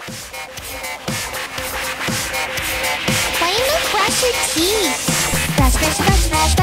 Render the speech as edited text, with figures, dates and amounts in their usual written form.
欢迎能brush your teeth. Brush, brush, brush, brush,